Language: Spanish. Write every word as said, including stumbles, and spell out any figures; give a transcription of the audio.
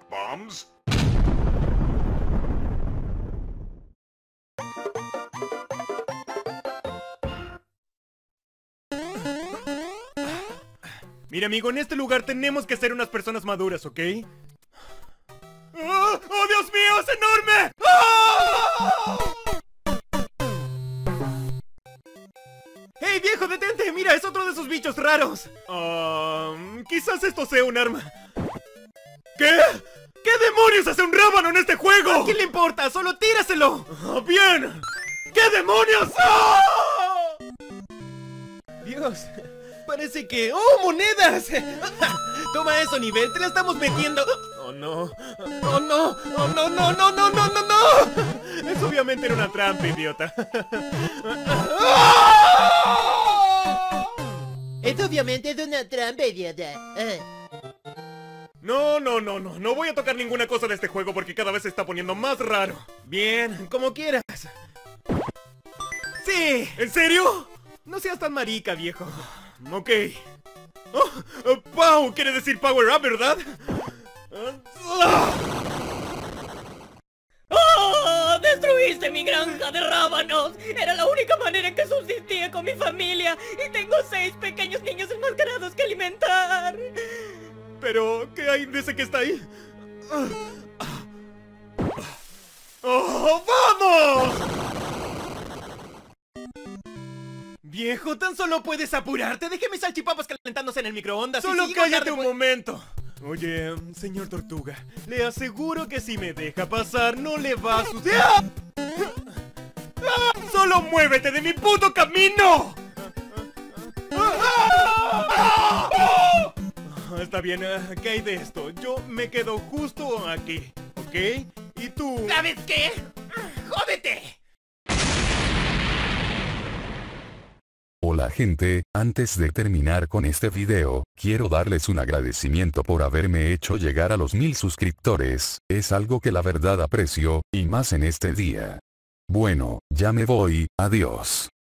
bombs? Mira, amigo, en este lugar tenemos que ser unas personas maduras, ¿ok? ¡Oh, oh Dios mío, es enorme! ¡Oh! ¡Hey, viejo, detente! Mira, es otro de esos bichos raros. Um, quizás esto sea un arma. ¿Qué? ¿Qué demonios hace un rábano en este juego? ¿A quién le importa? ¡Solo tíraselo! Ah, ¡bien! ¿Qué demonios? ¡Oh! Dios, parece que... ¡Oh, monedas! Toma eso, nivel, te la estamos metiendo. ¡Oh, no! ¡Oh, no! ¡Oh, no, no, no, no, no, no, no! Eso obviamente era una trampa, idiota. Esto obviamente es una trampa, idiota. No, no, no, no, no voy a tocar ninguna cosa de este juego porque cada vez se está poniendo más raro. Bien, como quieras. ¡Sí! ¿En serio? No seas tan marica, viejo. Ok. Oh, oh, Pau, quiere decir Power Up, ¿verdad? ¡Oh! ¡Destruiste mi granja de rábanos! Era la única manera en que subsistía con mi familia. Y tengo seis pequeños niños enmascarados que alimentar. Pero, ¿qué hay de ese que está ahí? ¡Oh, vamos! Viejo, tan solo puedes apurarte. Déjeme salchipapas calentándose en el microondas. Solo si cállate un momento. Oye, señor Tortuga, le aseguro que si me deja pasar no le va a suceder. ¡Ah! ¡Solo muévete de mi puto camino! ¡Ah! Está bien, ¿qué hay de esto? Yo me quedo justo aquí, ¿ok? ¿Y tú? ¿Sabes qué? ¡Jódete! Hola gente, antes de terminar con este video, quiero darles un agradecimiento por haberme hecho llegar a los mil suscriptores, es algo que la verdad aprecio, y más en este día. Bueno, ya me voy, adiós.